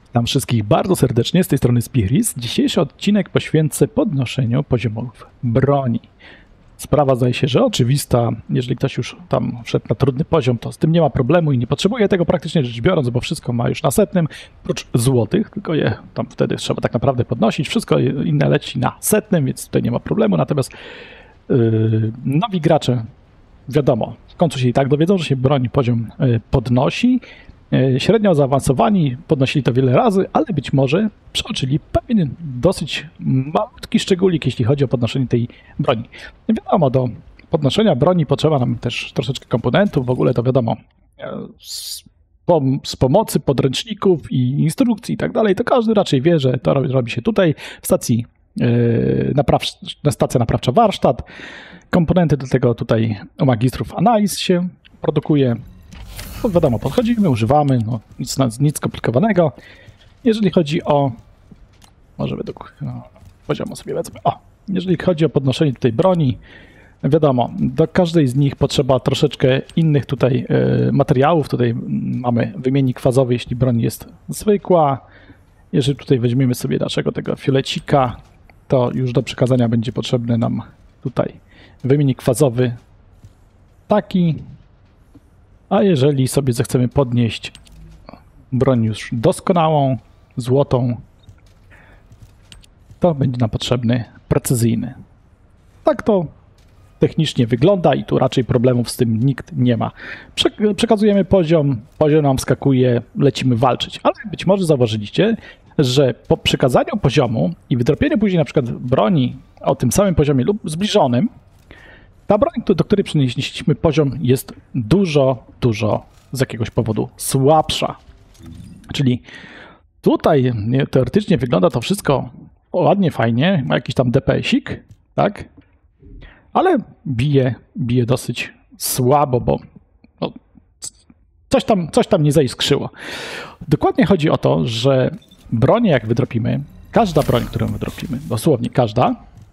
Witam wszystkich bardzo serdecznie, z tej strony Spiris. Dzisiejszy odcinek poświęcę podnoszeniu poziomów broni. Sprawa zdaje się, że oczywista. Jeżeli ktoś już tam wszedł na trudny poziom, to z tym nie ma problemu i nie potrzebuje tego praktycznie rzecz biorąc, bo wszystko ma już na setnym, oprócz złotych, tylko je tam wtedy trzeba tak naprawdę podnosić. Wszystko inne leci na setnym, więc tutaj nie ma problemu. Natomiast nowi gracze, wiadomo, w końcu się i tak dowiedzą, że się broń poziom podnosi. Średnio zaawansowani podnosili to wiele razy, ale być może przeoczyli pewien dosyć malutki szczególik, jeśli chodzi o podnoszenie tej broni. Wiadomo, do podnoszenia broni potrzeba nam też troszeczkę komponentów, w ogóle to wiadomo, z pomocy podręczników i instrukcji i tak dalej, to każdy raczej wie, że to robi się tutaj w stacji, stacja naprawcza warsztat. Komponenty do tego tutaj u magistrów Anais się produkuje. No wiadomo, podchodzimy, używamy, no, nic skomplikowanego. Jeżeli chodzi o... Może według poziomu sobie wezmę. O, jeżeli chodzi o podnoszenie tej broni, wiadomo, do każdej z nich potrzeba troszeczkę innych tutaj materiałów. Tutaj mamy wymiennik fazowy, jeśli broń jest zwykła. Jeżeli tutaj weźmiemy sobie naszego tego fiolecika, to już do przekazania będzie potrzebny nam tutaj wymiennik fazowy taki. A jeżeli sobie zechcemy podnieść broń już doskonałą, złotą, to będzie nam potrzebny precyzyjny. Tak to technicznie wygląda i tu raczej problemów z tym nikt nie ma. Przekazujemy poziom nam skakuje, lecimy walczyć. Ale być może zauważyliście, że po przekazaniu poziomu i wydropieniu później na przykład broni o tym samym poziomie lub zbliżonym, ta broń, do której przenieśliśmy poziom, jest dużo z jakiegoś powodu słabsza. Czyli tutaj teoretycznie wygląda to wszystko ładnie, fajnie, ma jakiś tam DPS-ik, tak? Ale bije dosyć słabo, bo no, coś tam nie zaiskrzyło. Dokładnie chodzi o to, że bronię jak wydropimy, każda broń, którą wydropimy, dosłownie każda,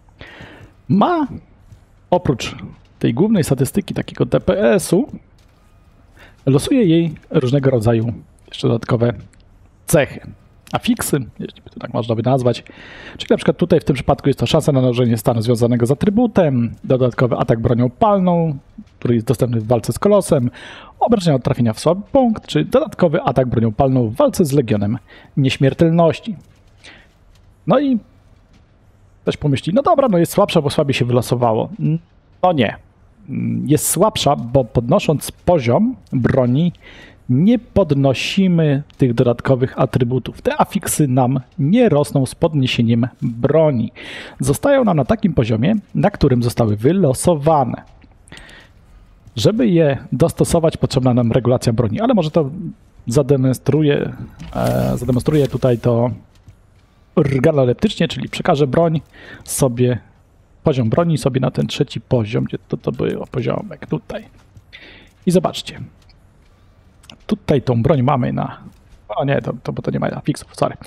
ma oprócz tej głównej statystyki takiego DPS-u, losuje jej różnego rodzaju jeszcze dodatkowe cechy. Afiksy, jeśli to tak można by nazwać. Czyli na przykład tutaj w tym przypadku jest to szansa na nałożenie stanu związanego z atrybutem, dodatkowy atak bronią palną, który jest dostępny w walce z kolosem, obrażenia od trafienia w słaby punkt, czy dodatkowy atak bronią palną w walce z Legionem Nieśmiertelności. No i ktoś pomyśli, no dobra, no jest słabsza, bo słabiej się wylosowało. No nie. Jest słabsza, bo podnosząc poziom broni nie podnosimy tych dodatkowych atrybutów. Te afiksy nam nie rosną z podniesieniem broni. Zostają nam na takim poziomie, na którym zostały wylosowane. Żeby je dostosować, potrzebna nam regulacja broni, ale może to zademonstruję tutaj to organoleptycznie, czyli przekażę poziom broni sobie na ten trzeci poziom, gdzie to był poziomek tutaj. I zobaczcie. Tutaj tą broń mamy na... O nie, bo to nie ma afiksów, sorry.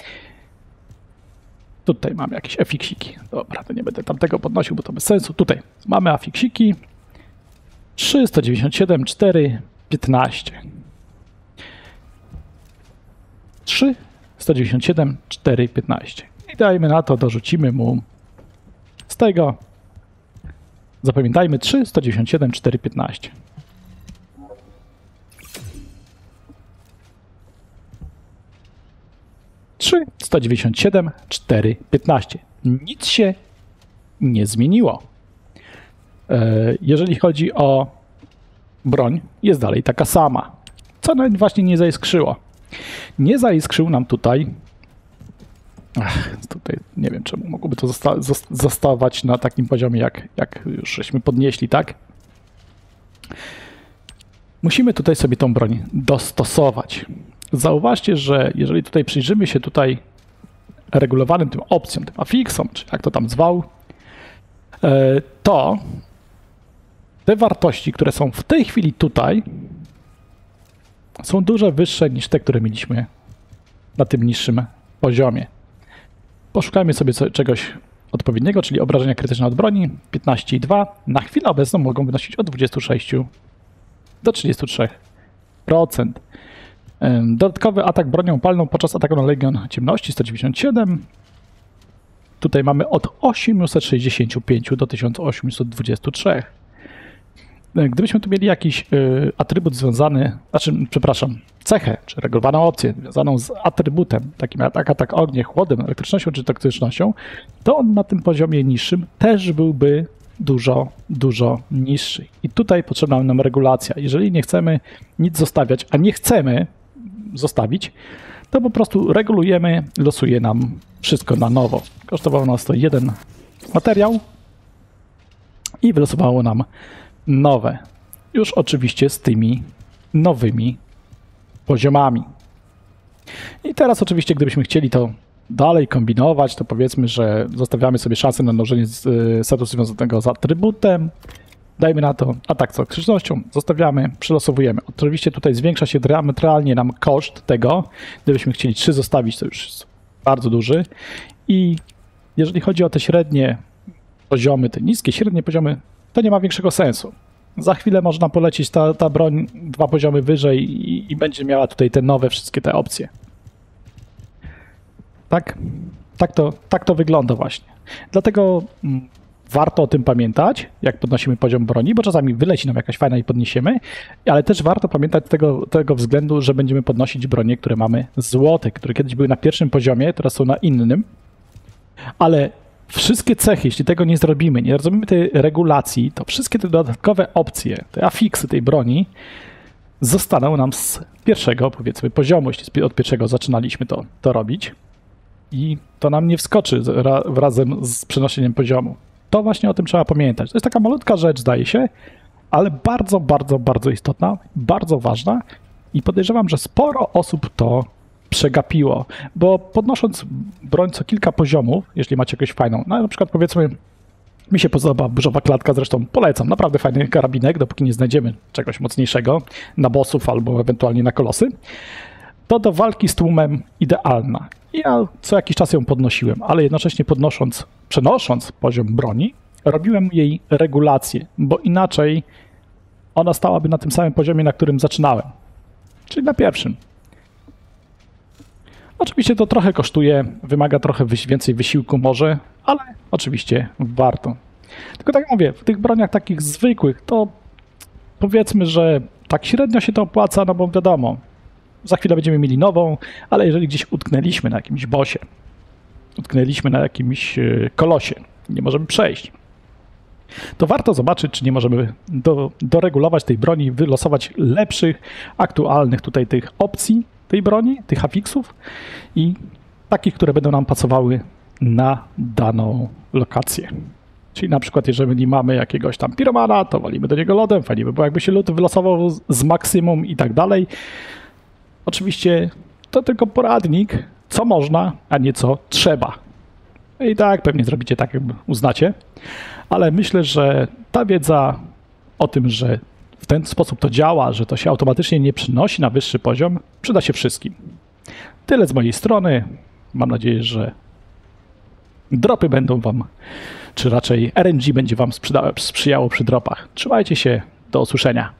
Tutaj mamy jakieś afiksiki. Dobra, to nie będę tamtego podnosił, bo to bez sensu. Tutaj mamy afiksiki. 3, 197, 4, 15. 3, 197, 4, 15. I dajmy na to, dorzucimy mu z tego, zapamiętajmy, 3, 197, 4, 15. Trzy, 197, 4, 15. Nic się nie zmieniło. Jeżeli chodzi o broń, jest dalej taka sama. Co nawet właśnie nie zaiskrzyło. Nie zaiskrzył nam tutaj. Tutaj nie wiem, czemu mogłoby to zostawać na takim poziomie, jak już żeśmy podnieśli, tak? Musimy tutaj sobie tą broń dostosować. Zauważcie, że jeżeli tutaj przyjrzymy się tutaj regulowanym tym opcjom, tym afiksom, czy jak to tam zwał, to te wartości, które są w tej chwili tutaj, są dużo wyższe niż te, które mieliśmy na tym niższym poziomie. Poszukajmy sobie czegoś odpowiedniego, czyli obrażenia krytyczne od broni 15,2. Na chwilę obecną mogą wynosić od 26 do 33%. Dodatkowy atak bronią palną podczas ataku na Legion Ciemności 197. Tutaj mamy od 865 do 1823. Gdybyśmy tu mieli jakiś atrybut związany, cechę, czy regulowaną opcję związaną z atrybutem, takim jak atak ogniem, chłodem, elektrycznością czy toksycznością, to on na tym poziomie niższym też byłby dużo niższy. I tutaj potrzebna nam regulacja. Jeżeli nie chcemy nic zostawiać, a nie chcemy zostawić, to po prostu regulujemy, losuje nam wszystko na nowo. Kosztowało nas to jeden materiał i wylosowało nam nowe. Już oczywiście z tymi nowymi poziomami. I teraz oczywiście, gdybyśmy chcieli to dalej kombinować, to powiedzmy, że zostawiamy sobie szansę na mnożenie statusu związanego z atrybutem. Dajmy na to atak z toksycznością, zostawiamy, przylosowujemy. Oczywiście tutaj zwiększa się diametralnie nam koszt tego. Gdybyśmy chcieli 3 zostawić, to już jest bardzo duży. I jeżeli chodzi o te średnie poziomy, te niskie, średnie poziomy, to nie ma większego sensu. Za chwilę można polecieć ta broń 2 poziomy wyżej i będzie miała tutaj te nowe wszystkie te opcje. Tak to wygląda właśnie. Dlatego warto o tym pamiętać, jak podnosimy poziom broni, bo czasami wyleci nam jakaś fajna i podniesiemy, ale też warto pamiętać tego względu, że będziemy podnosić bronie, które mamy złote, które kiedyś były na pierwszym poziomie, teraz są na innym, ale wszystkie cechy, jeśli tego nie zrobimy tej regulacji, to wszystkie te dodatkowe opcje, te afiksy tej broni zostaną nam z pierwszego, powiedzmy, poziomu, jeśli od pierwszego zaczynaliśmy to robić i to nam nie wskoczy razem z przenoszeniem poziomu. To właśnie o tym trzeba pamiętać. To jest taka malutka rzecz, zdaje się, ale bardzo istotna, bardzo ważna i podejrzewam, że sporo osób to przegapiło, bo podnosząc broń co kilka poziomów, jeśli macie jakąś fajną, no na przykład powiedzmy, mi się podoba burzowa klatka, zresztą polecam, naprawdę fajny karabinek, dopóki nie znajdziemy czegoś mocniejszego na bossów albo ewentualnie na kolosy, to do walki z tłumem idealna. Ja co jakiś czas ją podnosiłem, ale jednocześnie przenosząc poziom broni, robiłem jej regulację, bo inaczej ona stałaby na tym samym poziomie, na którym zaczynałem, czyli na pierwszym. Oczywiście to trochę kosztuje, wymaga trochę więcej wysiłku może, ale oczywiście warto. Tylko tak jak mówię, w tych broniach takich zwykłych to powiedzmy, że tak średnio się to opłaca, no bo wiadomo, za chwilę będziemy mieli nową, ale jeżeli gdzieś utknęliśmy na jakimś bossie, utknęliśmy na jakimś kolosie, nie możemy przejść, to warto zobaczyć, czy nie możemy doregulować tej broni i wylosować lepszych, aktualnych tutaj tych opcji tej broni, tych afiksów i takich, które będą nam pasowały na daną lokację. Czyli na przykład, jeżeli mamy jakiegoś tam piromana, to walimy do niego lodem, fajnie by było, jakby się lód wylosował z maksimum i tak dalej. Oczywiście to tylko poradnik, co można, a nie co trzeba. I tak pewnie zrobicie tak, jak uznacie, ale myślę, że ta wiedza o tym, że w ten sposób to działa, że to się automatycznie nie przenosi na wyższy poziom, przyda się wszystkim. Tyle z mojej strony. Mam nadzieję, że dropy będą wam, czy raczej RNG będzie wam sprzyjało przy dropach. Trzymajcie się, do usłyszenia.